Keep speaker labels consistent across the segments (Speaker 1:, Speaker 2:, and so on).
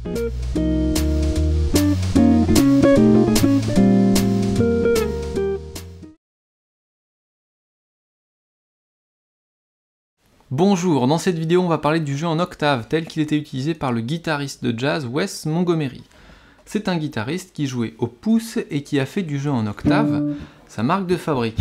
Speaker 1: Bonjour, dans cette vidéo on va parler du jeu en octave tel qu'il était utilisé par le guitariste de jazz Wes Montgomery. C'est un guitariste qui jouait au pouce et qui a fait du jeu en octave sa marque de fabrique.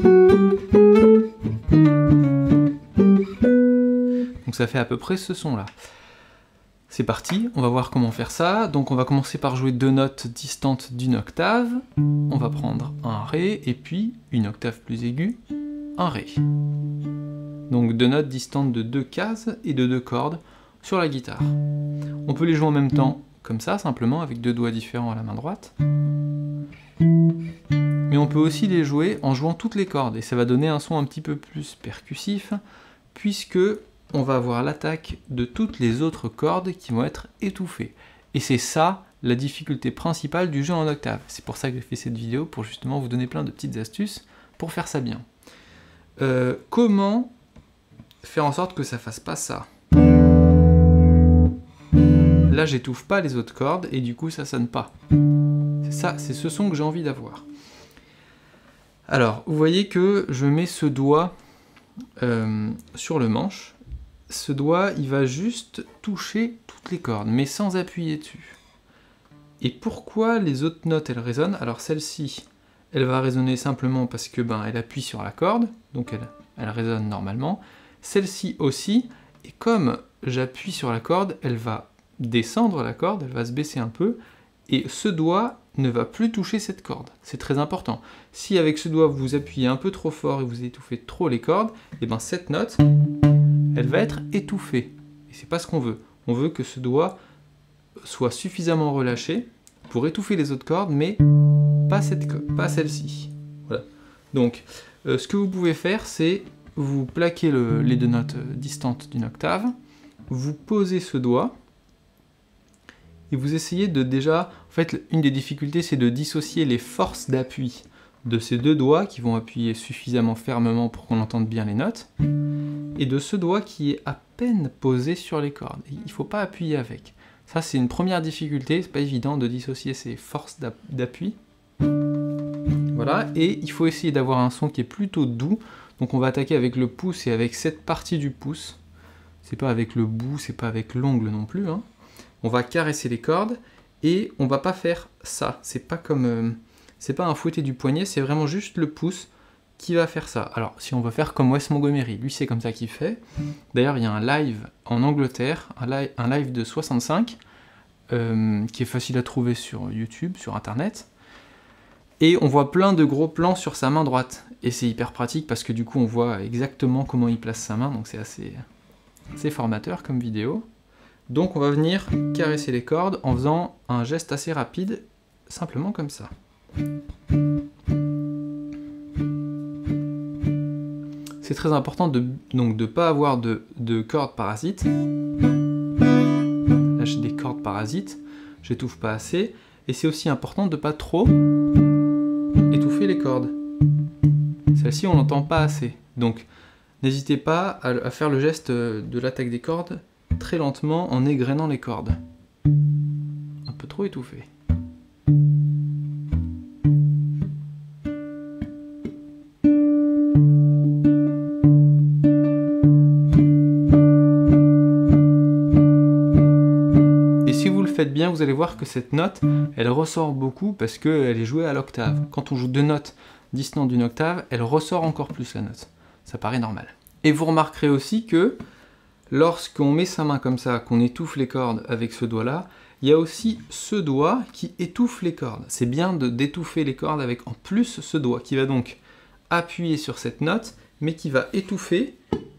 Speaker 1: Donc ça fait à peu près ce son là. C'est parti, on va voir comment faire ça. Donc on va commencer par jouer deux notes distantes d'une octave. On va prendre un Ré et puis une octave plus aiguë, un Ré. Donc deux notes distantes de deux cases et de deux cordes sur la guitare. On peut les jouer en même temps, comme ça, simplement, avec deux doigts différents à la main droite. Mais on peut aussi les jouer en jouant toutes les cordes, et ça va donner un son un petit peu plus percussif, puisque on va avoir l'attaque de toutes les autres cordes qui vont être étouffées. Et c'est ça la difficulté principale du jeu en octave. C'est pour ça que j'ai fait cette vidéo, pour justement vous donner plein de petites astuces pour faire ça bien. Comment faire en sorte que ça fasse pas ça? Là, j'étouffe pas les autres cordes et du coup, ça sonne pas. C'est ça, c'est ce son que j'ai envie d'avoir. Alors, vous voyez que je mets ce doigt sur le manche. Ce doigt, il va juste toucher toutes les cordes, mais sans appuyer dessus. Et pourquoi les autres notes, elles résonnent? Alors, celle-ci, elle va résonner simplement parce que elle appuie sur la corde, donc elle résonne normalement. Celle-ci aussi, et comme j'appuie sur la corde, elle va descendre la corde, elle va se baisser un peu, et ce doigt ne va plus toucher cette corde. C'est très important. Si avec ce doigt vous appuyez un peu trop fort et vous étouffez trop les cordes, et cette note, elle va être étouffée. Et c'est pas ce qu'on veut. On veut que ce doigt soit suffisamment relâché pour étouffer les autres cordes, mais pas celle-ci. Voilà. Donc, ce que vous pouvez faire, c'est vous plaquez les deux notes distantes d'une octave, vous posez ce doigt, et vous essayez de déjà... En fait, une des difficultés, c'est de dissocier les forces d'appui de ces deux doigts qui vont appuyer suffisamment fermement pour qu'on entende bien les notes, et de ce doigt qui est à peine posé sur les cordes. Il ne faut pas appuyer avec. Ça, c'est une première difficulté, c'est pas évident de dissocier ces forces d'appui. Voilà, et il faut essayer d'avoir un son qui est plutôt doux. Donc on va attaquer avec le pouce et avec cette partie du pouce. C'est pas avec le bout, c'est pas avec l'ongle non plus. Hein. On va caresser les cordes et on va pas faire ça. C'est pas comme, c'est pas un fouetté du poignet, c'est vraiment juste le pouce qui va faire ça. Alors si on veut faire comme Wes Montgomery, lui c'est comme ça qu'il fait. D'ailleurs il y a un live en Angleterre, un live de 65, qui est facile à trouver sur YouTube, sur internet. Et on voit plein de gros plans sur sa main droite. Et c'est hyper pratique parce que du coup on voit exactement comment il place sa main, donc c'est assez formateur comme vidéo. Donc on va venir caresser les cordes en faisant un geste assez rapide, simplement comme ça. C'est très important de ne pas avoir de cordes parasites. Là j'ai des cordes parasites, j'étouffe pas assez. Et c'est aussi important de ne pas trop étouffer les cordes. Celle-ci, on l'entend pas assez. Donc, n'hésitez pas à faire le geste de l'attaque des cordes très lentement en égrenant les cordes. Un peu trop étouffé. Et si vous le faites bien, vous allez voir que cette note, elle ressort beaucoup parce qu'elle est jouée à l'octave. Quand on joue deux notes distantes d'une octave, elle ressort encore plus la note. Ça paraît normal. Et vous remarquerez aussi que lorsqu'on met sa main comme ça, qu'on étouffe les cordes avec ce doigt-là, il y a aussi ce doigt qui étouffe les cordes. C'est bien d'étouffer les cordes avec en plus ce doigt qui va donc appuyer sur cette note, mais qui va étouffer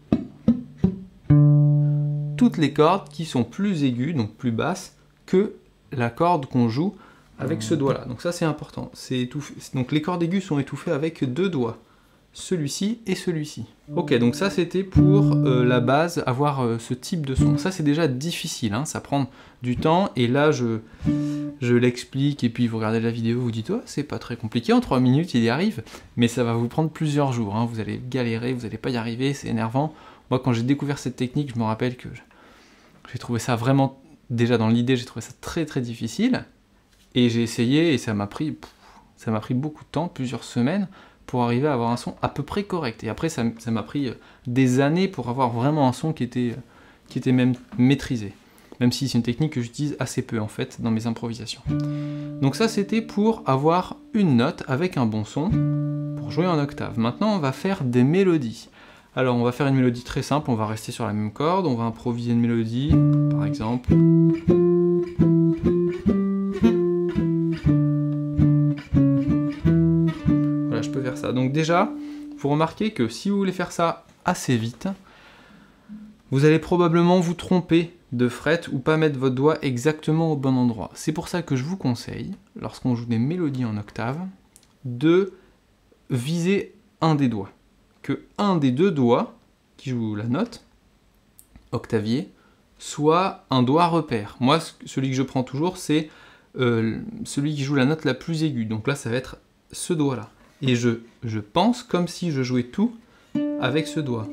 Speaker 1: toutes les cordes qui sont plus aiguës, donc plus basses, que la corde qu'on joue avec ce doigt-là. Donc ça c'est important. Donc les cordes aiguës sont étouffées avec deux doigts. Celui-ci et celui-ci. Ok, donc ça c'était pour la base, avoir ce type de son. Ça c'est déjà difficile, hein, ça prend du temps, et là je l'explique, et puis vous regardez la vidéo, vous dites « Oh, c'est pas très compliqué, en 3 minutes il y arrive », mais ça va vous prendre plusieurs jours, hein, vous allez galérer, vous n'allez pas y arriver, c'est énervant. Moi quand j'ai découvert cette technique, je me rappelle que j'ai trouvé ça vraiment déjà dans l'idée, j'ai trouvé ça très très difficile, et j'ai essayé, et ça m'a pris beaucoup de temps, plusieurs semaines, pour arriver à avoir un son à peu près correct. Et après, ça m'a pris des années pour avoir vraiment un son qui était même maîtrisé. Même si c'est une technique que j'utilise assez peu, en fait, dans mes improvisations. Donc ça, c'était pour avoir une note avec un bon son, pour jouer en octave. Maintenant, on va faire des mélodies. Alors, on va faire une mélodie très simple, on va rester sur la même corde, on va improviser une mélodie, par exemple. Voilà, je peux faire ça. Donc déjà, vous remarquez que si vous voulez faire ça assez vite, vous allez probablement vous tromper de fret ou pas mettre votre doigt exactement au bon endroit. C'est pour ça que je vous conseille, lorsqu'on joue des mélodies en octave, de viser un des doigts. Que un des deux doigts qui joue la note, octavier, soit un doigt repère. Moi, celui que je prends toujours, c'est celui qui joue la note la plus aiguë. Donc là, ça va être ce doigt-là. Et je pense comme si je jouais tout avec ce doigt.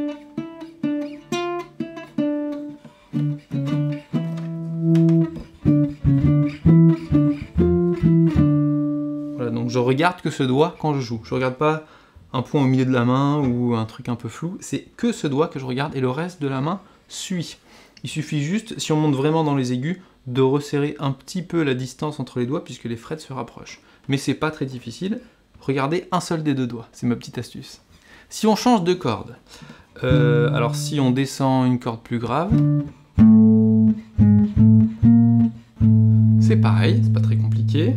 Speaker 1: Voilà, donc je regarde que ce doigt quand je joue. Je regarde pas un point au milieu de la main ou un truc un peu flou. C'est que ce doigt que je regarde et le reste de la main suit. Il suffit juste, si on monte vraiment dans les aigus, de resserrer un petit peu la distance entre les doigts puisque les frets se rapprochent. Mais c'est pas très difficile. Regardez un seul des deux doigts, c'est ma petite astuce. Si on change de corde, alors si on descend une corde plus grave, c'est pareil, c'est pas très compliqué.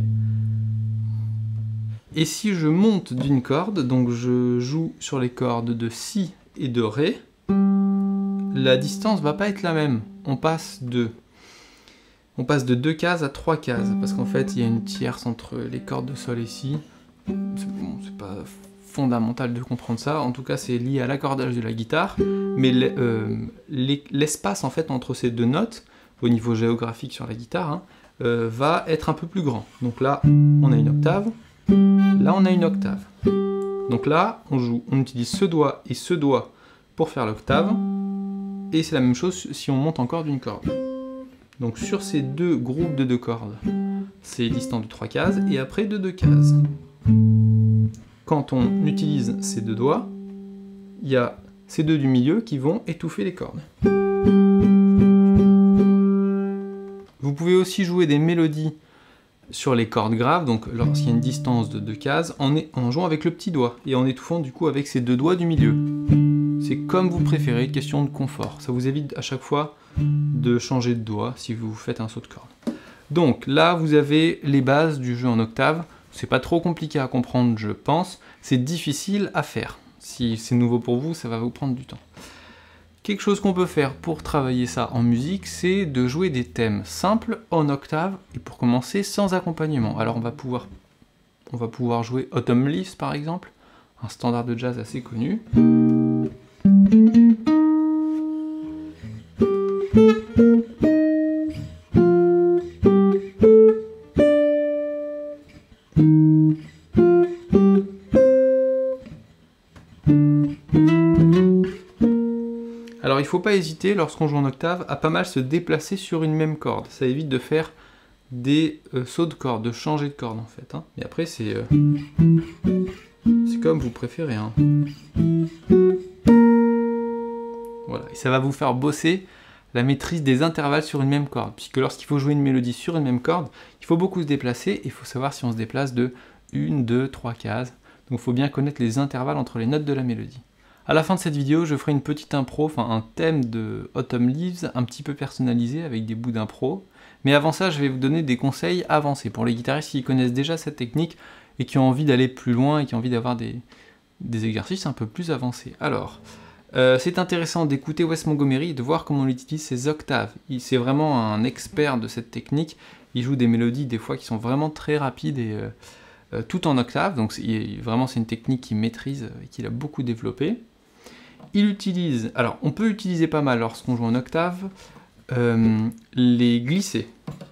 Speaker 1: Et si je monte d'une corde, donc je joue sur les cordes de Si et de Ré, la distance va pas être la même. On passe de 2 cases à 3 cases, parce qu'en fait il y a une tierce entre les cordes de Sol et Si. C'est pas fondamental de comprendre ça, en tout cas c'est lié à l'accordage de la guitare, mais l'espace en fait entre ces deux notes, au niveau géographique sur la guitare, va être un peu plus grand. Donc là, on a une octave, là on a une octave. Donc là, on utilise ce doigt et ce doigt pour faire l'octave, et c'est la même chose si on monte encore d'une corde. Donc sur ces deux groupes de 2 cordes, c'est distant de 3 cases, et après de 2 cases. Quand on utilise ces deux doigts, il y a ces deux du milieu qui vont étouffer les cordes. Vous pouvez aussi jouer des mélodies sur les cordes graves, donc lorsqu'il y a une distance de 2 cases, en jouant avec le petit doigt, et en étouffant du coup avec ces deux doigts du milieu. C'est comme vous préférez, question de confort. Ça vous évite à chaque fois de changer de doigt si vous faites un saut de corde. Donc là, vous avez les bases du jeu en octave. C'est pas trop compliqué à comprendre, je pense. C'est difficile à faire. Si c'est nouveau pour vous, ça va vous prendre du temps. Quelque chose qu'on peut faire pour travailler ça en musique, c'est de jouer des thèmes simples en octave, et pour commencer, sans accompagnement. Alors on va pouvoir jouer Autumn Leaves par exemple, un standard de jazz assez connu. Alors il ne faut pas hésiter, lorsqu'on joue en octave, à pas mal se déplacer sur une même corde. Ça évite de faire des sauts de corde, de changer de corde en fait. Et après c'est comme vous préférez. Voilà, et ça va vous faire bosser la maîtrise des intervalles sur une même corde. Puisque lorsqu'il faut jouer une mélodie sur une même corde, il faut beaucoup se déplacer, et il faut savoir si on se déplace de 1, 2, 3 cases. Donc il faut bien connaître les intervalles entre les notes de la mélodie. À la fin de cette vidéo, je ferai une petite impro, enfin un thème de Autumn Leaves un petit peu personnalisé avec des bouts d'impro. Mais avant ça, je vais vous donner des conseils avancés pour les guitaristes qui connaissent déjà cette technique et qui ont envie d'aller plus loin et qui ont envie d'avoir des exercices un peu plus avancés. Alors, c'est intéressant d'écouter Wes Montgomery et de voir comment on utilise ses octaves. C'est vraiment un expert de cette technique. Il joue des mélodies des fois qui sont vraiment très rapides et tout en octave. Donc vraiment c'est une technique qu'il maîtrise et qu'il a beaucoup développée. Il utilise, alors on peut utiliser pas mal lorsqu'on joue en octave, les glissés.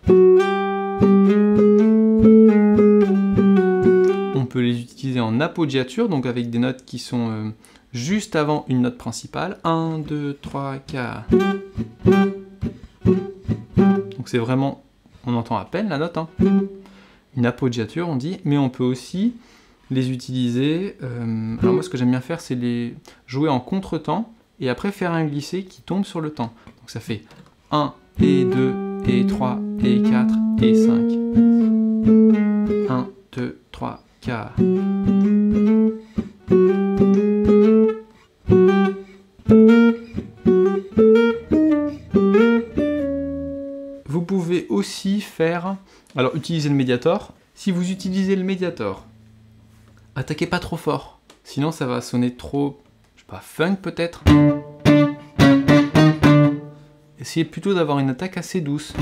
Speaker 1: On peut les utiliser en appoggiature, donc avec des notes qui sont juste avant une note principale. 1, 2, 3, 4. donc c'est vraiment, on entend à peine la note, hein. Une appoggiature on dit, mais on peut aussi les utiliser, alors moi ce que j'aime bien faire c'est les jouer en contre-temps, et après faire un glissé qui tombe sur le temps. Donc ça fait 1, et 2, et 3, et 4, et 5. 1, 2, 3, 4. Vous pouvez aussi faire, alors utiliser le médiator. Si vous utilisez le médiator, attaquez pas trop fort, sinon ça va sonner trop, je sais pas, funk peut-être. Essayez plutôt d'avoir une attaque assez douce.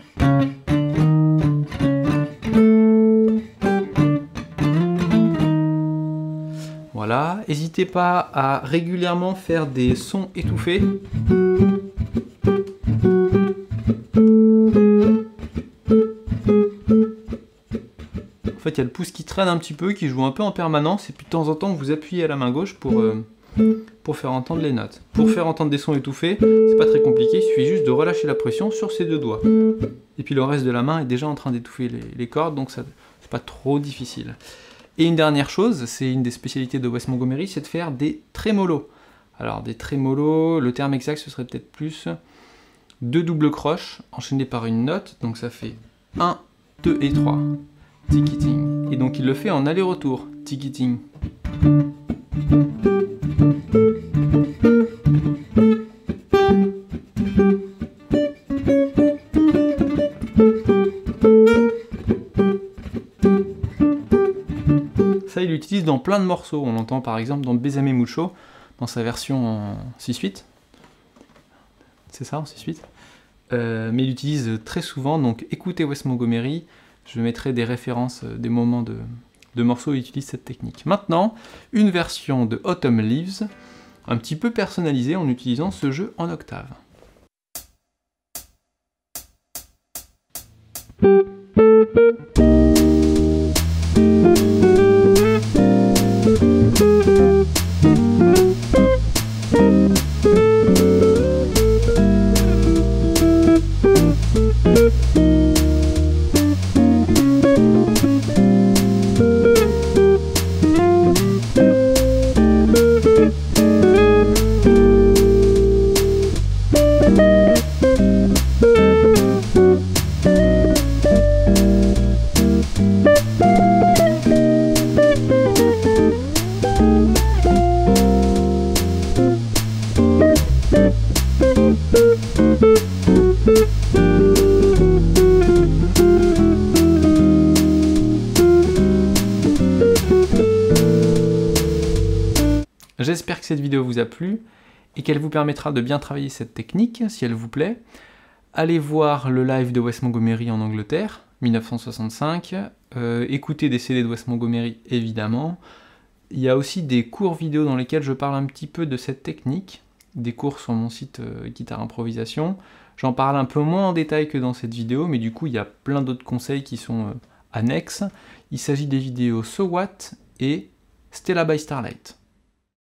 Speaker 1: Voilà, n'hésitez pas à régulièrement faire des sons étouffés. En fait, il y a le pouce qui traîne un petit peu, qui joue un peu en permanence, et puis de temps en temps, vous appuyez à la main gauche pour faire entendre les notes. Pour faire entendre des sons étouffés, c'est pas très compliqué, il suffit juste de relâcher la pression sur ces deux doigts. Et puis le reste de la main est déjà en train d'étouffer les cordes, donc c'est pas trop difficile. Et une dernière chose, c'est une des spécialités de Wes Montgomery, c'est de faire des trémolos. Alors des trémolos, le terme exact ce serait peut-être plus 2 doubles croches enchaînées par une note, donc ça fait 1, 2 et 3. Tiki-ting. Et donc il le fait en aller-retour. Tiki-ting. Ça, il l'utilise dans plein de morceaux. On l'entend par exemple dans Bésame Mucho, dans sa version en 6/8. C'est ça, en 6/8. Mais il l'utilise très souvent, donc écoutez Wes Montgomery. Je mettrai des références, des moments de morceaux où il utilise cette technique. Maintenant, une version de Autumn Leaves, un petit peu personnalisée en utilisant ce jeu en octave. J'espère que cette vidéo vous a plu et qu'elle vous permettra de bien travailler cette technique, si elle vous plaît. Allez voir le live de Wes Montgomery en Angleterre, 1965. Écoutez des CD de Wes Montgomery, évidemment. Il y a aussi des cours vidéo dans lesquels je parle un petit peu de cette technique, des cours sur mon site Guitare Improvisation. J'en parle un peu moins en détail que dans cette vidéo, mais du coup, il y a plein d'autres conseils qui sont annexes. Il s'agit des vidéos So What et Stella by Starlight.